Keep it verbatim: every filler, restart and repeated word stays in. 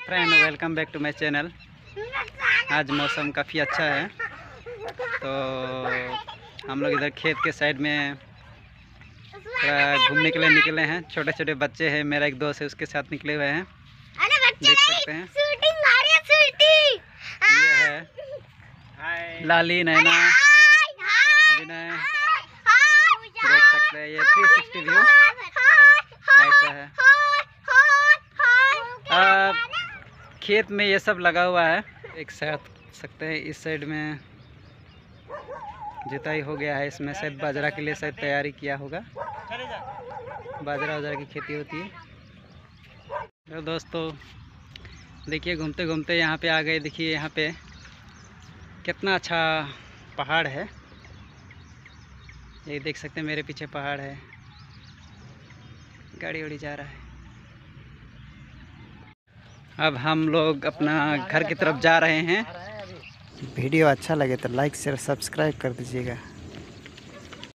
Friend, welcome back to my channel. आज मौसम काफ़ी अच्छा है, तो हम लोग इधर खेत के साइड में थोड़ा घूमने के लिए निकले हैं। छोटे छोटे बच्चे हैं, मेरा एक दोस्त है, उसके साथ निकले हुए हैं। देख सकते हैं ये है लाली, नैना, विनय। देख सकते हैं ये थ्री सिक्सटी व्यू ऐसा है। आ, खेत में ये सब लगा हुआ है। एक साथ सकते हैं इस साइड में जुताई हो गया है। इसमें शायद बाजरा के लिए शायद तैयारी किया होगा। बाजरा वजरा की खेती होती है। तो दोस्तों देखिए, घूमते घूमते यहाँ पे आ गए। देखिए यहाँ पे कितना अच्छा पहाड़ है। ये देख सकते हैं, मेरे पीछे पहाड़ है, गाड़ी उड़ी जा रहा है। अब हम लोग अपना घर की तरफ जा रहे हैं। वीडियो अच्छा लगे तो लाइक शेयर सब्सक्राइब कर दीजिएगा।